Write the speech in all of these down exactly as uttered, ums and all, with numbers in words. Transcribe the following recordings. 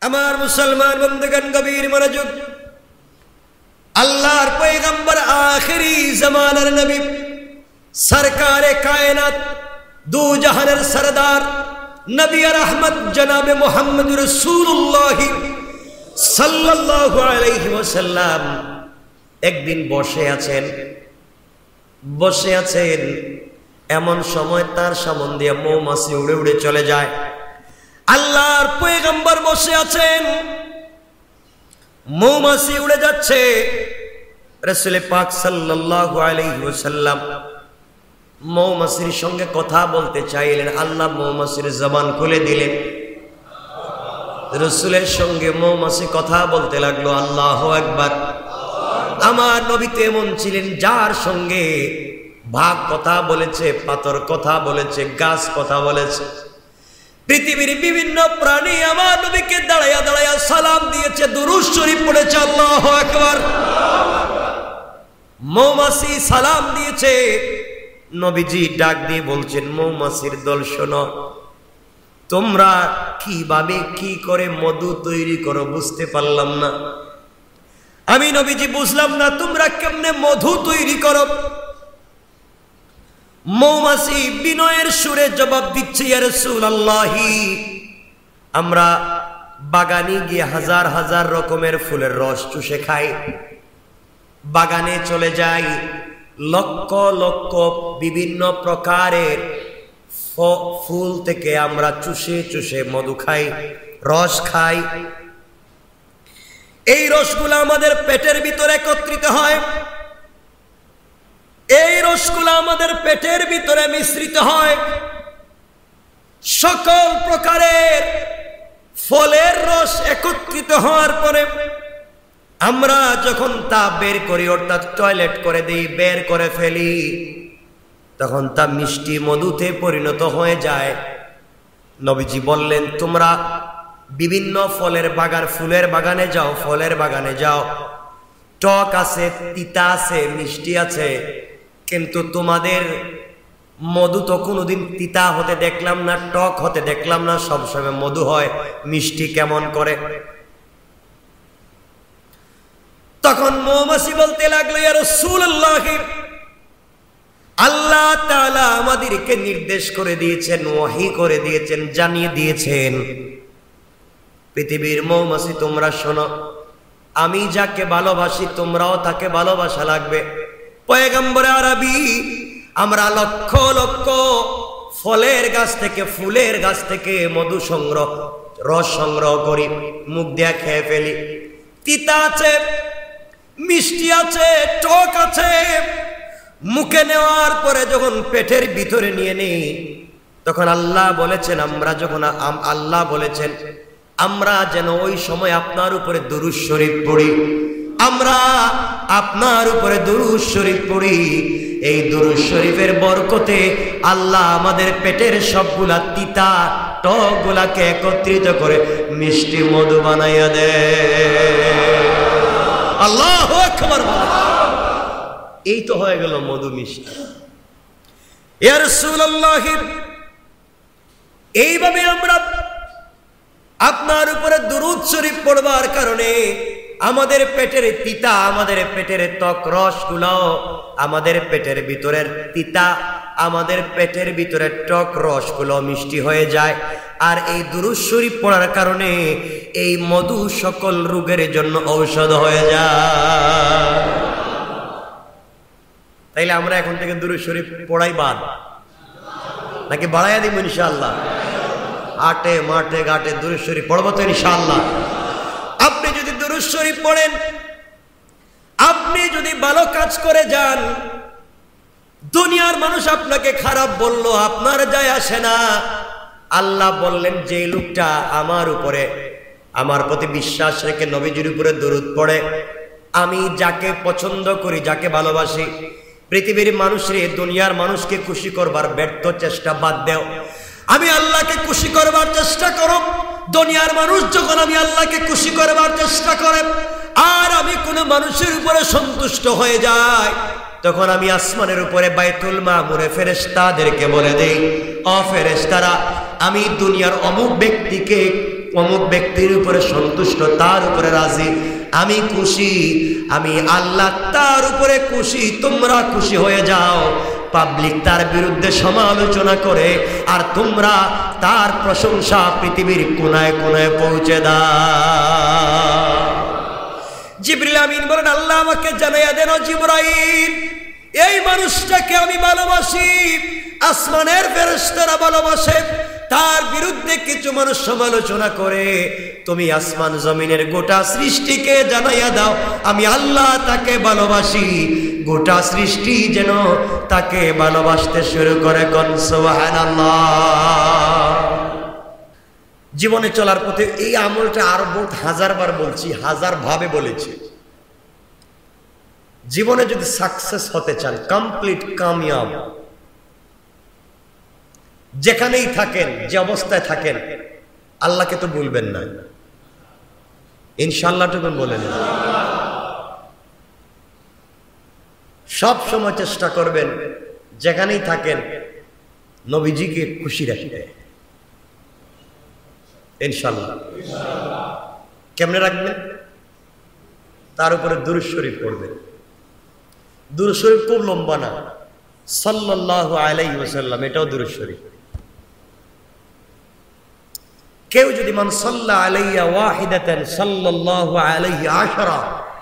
আমার মুসলমান বন্ধুগণ গভীর মনোযোগ। আল্লাহর পয়গম্বর আখিরি জামানার নবী সরকারে কায়নাত দু জাহানের সরদার নবী রহমত জনাবে মুহাম্মদ রাসূলুল্লাহ সাল্লাল্লাহু আলাইহি ওয়াসাল্লাম একদিন বসে আছেন বসে আছেন এমন সময় তার সামনে দিয়ে মৌমাছি উড়ে উড়ে চলে যায়। আল্লাহর পয়গম্বর বসে আছেন, মৌমাছি উড়ে যাচ্ছে। রাসূল পাক সাল্লাল্লাহু আলাইহি ওয়াসাল্লাম মৌমাছির সঙ্গে কথা বলতে চাইলেন, আল্লাহ মৌমাছির জবান খুলে দিলেন। রাসূলের সঙ্গে মৌমাছি কথা বলতে লাগলো। আল্লাহু আকবার। আমার নবী তো এমন ছিলেন যার সঙ্গে ভাগ কথা বলেছে, পাথর কথা বলেছে, গাছ কথা বলেছে, পৃথিবীর বিভিন্ন প্রাণী আমার নবীকে দাঁড়ায়া দাঁড়ায়া সালাম দিয়েছে, দুরূদ শরীফ পড়েছে। আল্লাহু আকবার। মৌমাছি সালাম দিয়েছে, নবীজি ডাক দিয়ে বলছেন, মৌমাছির দল শোনো, তোমরা কিভাবে কি করে মধু তৈরি করো বুঝতে পারলাম না। আমি নবীজি বুঝলাম না তোমরা কেমনে মধু তৈরি করো। মৌমাছি বিনয়ের সুরে জবাব দিচ্ছে, ইয়া রাসূলুল্লাহ, আমরা বাগানে গিয়ে হাজার হাজার রকমের ফুলের রস চুষে খাই, বাগানে চলে যাই, লক্ষ লক্ষ বিভিন্ন প্রকারের ফুল থেকে আমরা চুষে চুষে মধু খাই, রস খাই। এই রসগুলো আমাদের পেটের ভিতরে একত্রিত হয়, এই রসগুলো আমাদের পেটের ভিতরে মিশ্রিত হয়। সকল প্রকারের ফলের রস একত্রিত হওয়ার পরে আমরা যখন তা বের করি, অর্থাৎ টয়লেট করে দিই, বের করে ফেলি, তখন তা মিষ্টি মধুতে পরিণত হয়ে যায়। নবীজি বললেন, তোমরা বিভিন্ন ফলের বাগান, ফুলের বাগানে যাও, ফলের বাগানে যাও, টক আছে, তিতা আছে, মিষ্টি আছে, কিন্তু তোমাদের মধু তো কোনোদিন তিতা হতে দেখলাম না, টক হতে দেখলাম না, সবসময় মধু হয়, মিষ্টি কেমন করে? তখন মৌমাছি বলতে লাগলো, ইয়া রাসূলুল্লাহ, আল্লাহ তাআলা আমাদেরকে নির্দেশ করে দিয়েছেন, ওহী করে দিয়েছেন, জানিয়ে দিয়েছেন, পৃথিবীর মৌমাছি তোমরা শোনো, আমি যাকে ভালোবাসি তোমরাও তাকে ভালোবাসা লাগবে। পয়গম্বরে আরবি, আমরা লক্ষ লক্ষ ফলের গাছ থেকে, ফুলের গাছ থেকে মধু সংগ্রহ, রস সংগ্রহ করি, মুখ দিয়ে খেয়ে ফেলি। তিতা আছে, মিষ্টি আছে, টক আছে, মুখে নেওয়ার পরে যখন পেটের ভিতরে নিয়ে নেই, তখন আল্লাহ বলেছেন, আমরা যখন আল্লাহ বলেছেন আমরা যেন ওই সময় আপনার উপরে দুরূদ শরীফ পড়ি, আমরা আপনার উপরে দুরূদ শরীফ পড়ি। এই দুরূদ শরীফের বরকতে আল্লাহ আমাদের পেটের সবগুলা তিতা টক গুলাকে একত্রিত করে মিষ্টি মধু বানাইয়া দেয়। আল্লাহু আকবার। এই তো হয়ে গেল মধু মিষ্টি। ইয়া রাসূলুল্লাহ, এইভাবে আমরা আপনার উপরে দুরূদ শরীফ পড়বার কারণে আমাদের পেটের তিতা, আমাদের পেটের ত্বক রসগুলো, আমাদের পেটের ভিতরের তিতা, আমাদের পেটের ভিতরের টক রসগুলো মিষ্টি হয়ে যায়। আর এই দুরূদ শরীফ পড়ার কারণে এই মধু সকল রোগের জন্য ঔষধ হয়ে যায়। তাইলে আমরা এখন থেকে দুরূদ শরীফ পড়াই বাদ নাকি বাড়াইয়া দিব? ইনশাআল্লাহ আটে মাঠে ঘাটে দুরূদ শরীফ পড়বো তো ইনশাআল্লাহ। আপনি যদি দুরূদ শরীফ পড়েন, আপনি যদি ভালো কাজ করে যান, দুনিয়ার মানুষ আপনাকে খারাপ বললো আপনার যায় আসে না। আল্লাহ বললেন, যে লোকটা আমার উপরে, আমার প্রতি বিশ্বাস রেখে নবীজির উপরে দরুদ পড়ে, আমি যাকে পছন্দ করি, যাকে ভালোবাসি, পৃথিবীর মানুষরে, দুনিয়ার মানুষকে খুশি করবার ব্যর্থ চেষ্টা বাদ দেও, আমি আল্লাহকে খুশি করবার চেষ্টা করো। দুনিয়ার মানুষ যখন আমি আল্লাহকে খুশি করবার চেষ্টা করে আর আমি কোনো মানুষের উপরে সন্তুষ্ট হয়ে যাই, তখন আমি আসমানের উপরে বাইতুল মামুরে ফেরেশতাদেরকে বলে দেই, ও ফেরেশতারা, আমি দুনিয়ার অমুক ব্যক্তিকে অমুক ব্যক্তির উপরে সন্তুষ্ট, তার উপরে রাজি, আমি খুশি, আমি আল্লাহ তার উপরে খুশি, তোমরা খুশি হয়ে যাও। পাবলিক তার বিরুদ্ধে সমালোচনা করে আর তোমরা তার প্রশংসা পৃথিবীর কোনায় কোনায় পৌঁছে দাও। জিবরিল আমিন বলেন, আল্লাহ আমাকে জানাইয়া দেন, জিবরাইল এই মানুষটাকে আমি ভালোবাসি, আসমানের ফেরেশতারা ভালোবাসে, তার বিরুদ্ধে কিছু মানুষ সমালোচনা করে, তুমি আসমান জমিনের গোটা সৃষ্টিকে জানাইয়া দাও আমি আল্লাহ তাকে ভালোবাসি। গোটা সৃষ্টি যেন তাকে ভালোবাসতে শুরু করে। কোন সুবহানাল্লাহ। জীবনে চলার পথে এই আমলটা আরো বহুত হাজার বার বলছি, হাজার ভাবে বলেছি। জীবনে যদি সাকসেস হতে চান, কমপ্লিট কামিয়াব, যেখানেই থাকেন, যে অবস্থায় থাকেন, আল্লাহকে তো ভুলবেন না। ইনশাআল্লাহ টুকুন বলেন, সব সময় চেষ্টা করবেন যেখানেই থাকেন নবীজিকে খুশি রাখতে। ইনশাআল্লাহ। কেমনে রাখবেন? তার উপরে দুরূদ শরীফ পড়বেন। দুরূদ শরীফ খুব লম্বা না, সাল্লাল্লাহু আলাইহি ওয়াসাল্লাম, এটাও দুরূদ শরীফ। কেউ যদি মান সাল্লা আলাইয়া ওয়াহিদাতান সাল্লাল্লাহু আলাইহি আশরা,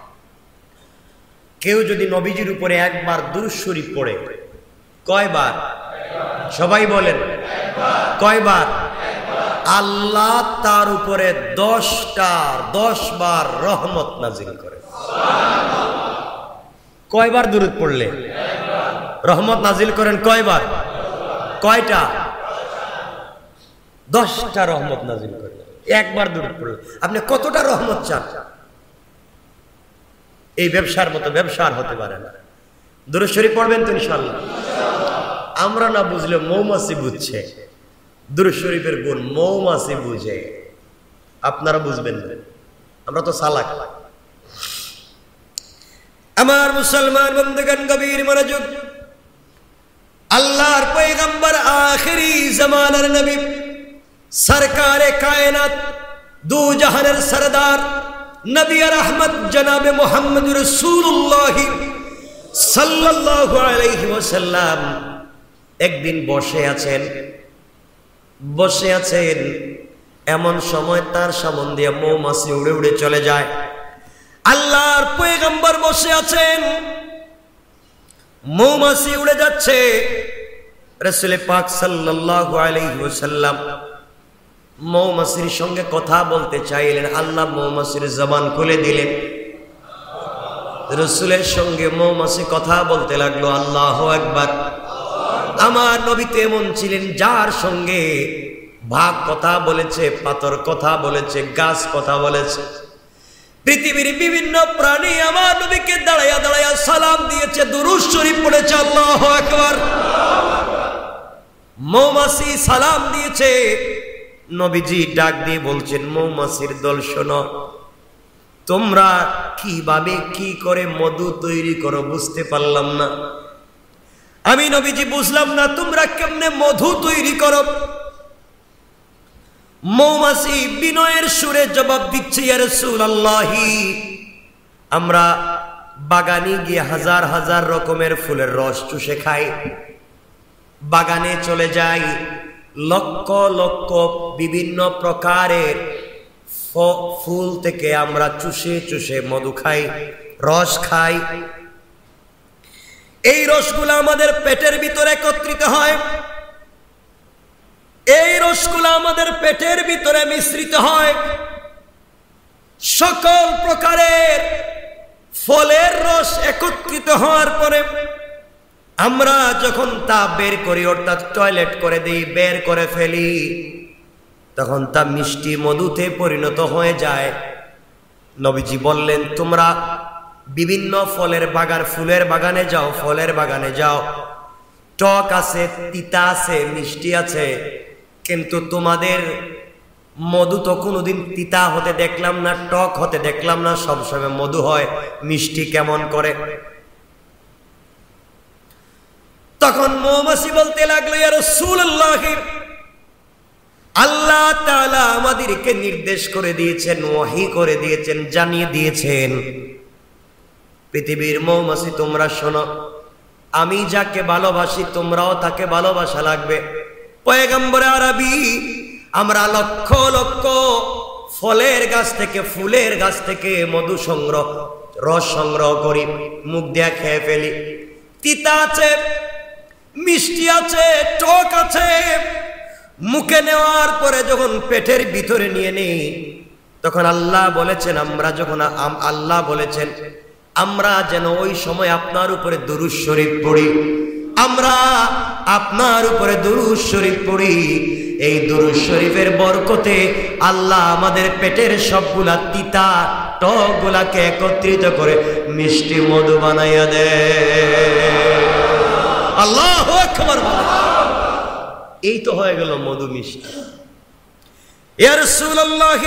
কেউ যদি নবীজির উপরে একবার দুরূদ শরীফ পড়ে, কয়বার? সবাই বলেন কয়বার? আল্লাহ তার উপরে দশটা দশ বার রহমত নাজিল করে। কয়বার দুরূদ পড়লে রহমত নাজিল করেন? কয়বার? কয়টা? দশটা রহমত নাজিল করে একবার দুরূদ পড়লে। আপনি কতটা রহমত চান? এই ব্যবসার মতো ব্যবসা আর হতে পারে না। দুরূদ শরীফ পড়বেন তো ইনশাআল্লাহ। আমরা না বুঝলে মৌমাছি বুঝছে দুরূদ শরীফের গুণ, মৌমাছি বুঝে, আপনারা বুঝবেন না, আমরা তো চালাক। আমার মুসলমান বন্ধুগণ, গভীর মনোযোগ। আল্লাহর পয়গম্বর, আখিরি জামানার নবী, সরকারে কায়নাত, দু জাহানের সরদার, নবী রহমত জনাবে মুহাম্মদ রাসূলুল্লাহ সাল্লাল্লাহু আলাইহি ওয়াসাল্লাম একদিন বসে আছেন বসে আছেন এমন সময় তার সামনে দিয়ে মৌমাছি উড়ে উড়ে চলে যায়। আল্লাহর পয়গম্বর বসে আছেন, মৌমাছি উড়ে যাচ্ছে। রাসূল পাক সাল্লাল্লাহু আলাইহি ওয়াসাল্লাম মৌমাছির সঙ্গে কথা বলতে চাইলেন, আল্লাহ মৌমাছির জবান খুলে দিলেন। রাসূলের সঙ্গে মৌমাছি কথা বলতে লাগলো। আল্লাহু আকবার। আমার নবী তো এমন ছিলেন যার সঙ্গে ভাগ কথা বলেছে, পাথর কথা বলেছে, গাছ কথা বলেছে, পৃথিবীর বিভিন্ন প্রাণী আমার নবীকে দাঁড়াইয়া দাঁড়াইয়া সালাম দিয়েছে, দুরূদ শরীফ পড়েছে। আল্লাহু আকবার। মৌমাছি সালাম দিয়েছে, নবীজি ডাক দিয়ে বলছেন, মৌমাছির দল শোনো, তোমরা কিভাবে কি করে মধু তৈরি করো বুঝতে পারলাম না। আমি নবীজি বুঝলাম না তোমরা কেমনে মধু তৈরি করো। মৌমাছি বিনয়ের সুরে জবাব দিচ্ছে, ইয়া রাসূলুল্লাহ, আমরা বাগানে গিয়ে হাজার হাজার রকমের ফুলের রস চুষে খাই, বাগানে চলে যাই, লক্ষ লক্ষ বিভিন্ন প্রকারের ফুল থেকে আমরা চুষে চুষে মধু খাই, রস খাই। এই রসগুলো আমাদের পেটের ভিতরে একত্রিত হয়, এই রসগুলো আমাদের পেটের ভিতরে মিশ্রিত হয়। সকল প্রকারের ফলের রস একত্রিত হওয়ার পরে আমরা যখন তা বের করি, অর্থাৎ টয়লেট করে দিই, বের করে ফেলি, তখন তা মিষ্টি মধুতে পরিণত হয়ে যায়। নবীজি বললেন, তোমরা বিভিন্ন ফলের বাগান, ফুলের বাগানে যাও, ফলের বাগানে যাও, টক আছে, তিতা আছে, মিষ্টি আছে, কিন্তু তোমাদের মধু তো কোনোদিন তিতা হতে দেখলাম না, টক হতে দেখলাম না, সবসময় মধু হয়, মিষ্টি কেমন করে? তখন মৌমাছি বলতে লাগলো, ইয়া রাসূলুল্লাহ, আল্লাহ তাআলা আমাদেরকে নির্দেশ করে দিয়েছেন, ওহী করে দিয়েছেন, জানিয়ে দিয়েছেন, পৃথিবীর মৌমাছি তোমরা শোনো, আমি যাকে ভালোবাসি তোমরাও তাকে ভালোবাসা লাগবে। পয়গম্বরে আরবি, আমরা লক্ষ লক্ষ ফলের গাছ থেকে, ফুলের গাছ থেকে মধু সংগ্রহ, রস সংগ্রহ করি, মুখ দিয়ে খেয়ে ফেলি। তিতা আছে, মিষ্টি আছে, টক আছে। মুখে নেওয়ার পরে যখন পেটের ভিতরে নিয়ে নেই, তখন আল্লাহ বলেছেন, আমরা যখন আল্লাহ বলেছেন আমরা যেন ওই সময় আপনার উপরে দুরূদ শরীফ পড়ি, আমরা আপনার উপরে দুরূদ শরীফ পড়ি। এই দুরূদ শরীফের বরকতে আল্লাহ আমাদের পেটের সবগুলা তিতা টক গুলাকে একত্রিত করে মিষ্টি মধু বানাইয়া দেয়। আল্লাহু আকবার। এই তো হয়ে গেল মধু মিষ্টি। ইয়া রাসূলুল্লাহ,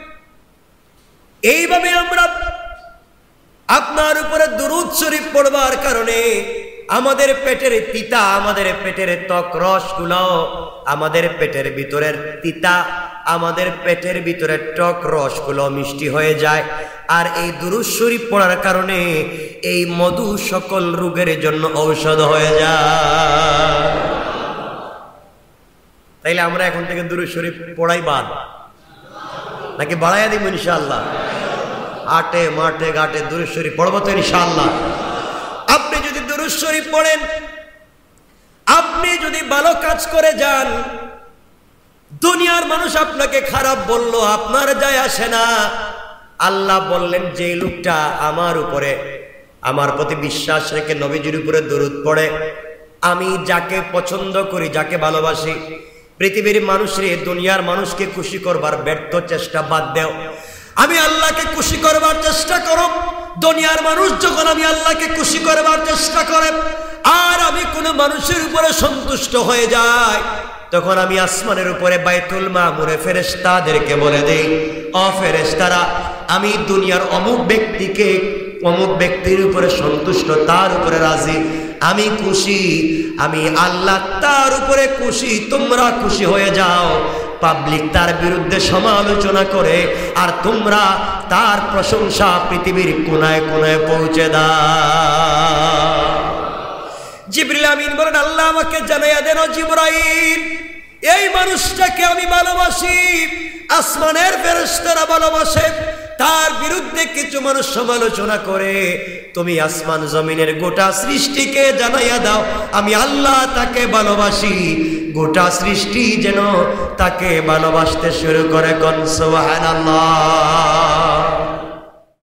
এইভাবে আমরা আপনার উপরে দুরূদ শরীফ পড়বার কারণে আমাদের পেটের তিতা, আমাদের পেটের ত্বক রসগুলো, আমাদের পেটের ভিতরের তিতা, আমাদের পেটের ভিতরের টক রসগুলো মিষ্টি হয়ে যায়। আর এই দুরূদ শরীফ পড়ার কারণে এই মধু সকল রোগের জন্য ঔষধ হয়ে যায়। তাইলে আমরা এখন থেকে দুরূদ শরীফ পড়াই বাদ নাকি বাড়াইয়া দিব? ইনশাআল্লাহ আটে মাঠে ঘাটে দুরূদ শরীফ পড়বো তো ইনশাআল্লাহ। আপনি যদি দুরূদ শরীফ পড়েন, আপনি যদি ভালো কাজ করে যান, দুনিয়ার মানুষ আপনাকে খারাপ বললো আপনার যায় আসে না। আল্লাহ বললেন, যে লোকটা আমার উপরে, আমার প্রতি বিশ্বাস রেখে নবীজির উপরে দরুদ পড়ে, আমি যাকে পছন্দ করি, যাকে ভালোবাসি, পৃথিবীর মানুষরে, দুনিয়ার মানুষকে খুশি করবার ব্যর্থ চেষ্টা বাদ দেও, আমি আল্লাহকে খুশি করবার চেষ্টা করো। দুনিয়ার মানুষ যখন আমি আল্লাহকে খুশি করবার চেষ্টা করে আর আমি কোনো মানুষের উপরে সন্তুষ্ট হয়ে যাই, তখন আমি আসমানের উপরে বাইতুল মামুরে ফেরেশতাদেরকে বলে দেই, ও ফেরেশতারা, আমি দুনিয়ার অমুক ব্যক্তিকে, অমুক ব্যক্তির উপরে সন্তুষ্ট, তার উপরে রাজি, আমি খুশি, আমি আল্লাহ তার উপরে খুশি, তোমরা খুশি হয়ে যাও। পাবলিক তার বিরুদ্ধে সমালোচনা করে আর তোমরা তার প্রশংসা পৃথিবীর কোনায় কোনায় পৌঁছে দাও। জিবরিল আমিন বলেন, আল্লাহ আমাকে জানাইয়া দেন, জিবরাইল, এই মানুষটাকে আমি ভালোবাসি, আসমানের ফেরেশতারা ভালোবাসে, তার বিরুদ্ধে কিছু মানুষ সমালোচনা করে, তুমি আসমান জমিনের গোটা সৃষ্টিকে জানাইয়া দাও আমি আল্লাহ তাকে ভালোবাসি। গোটা সৃষ্টি যেন তাকে ভালোবাসতে শুরু করে। কোন সুবহানাল্লাহ।